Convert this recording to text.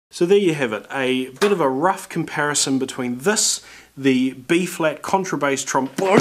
So there you have it, a bit of a rough comparison between this, the B-flat contrabass trombone,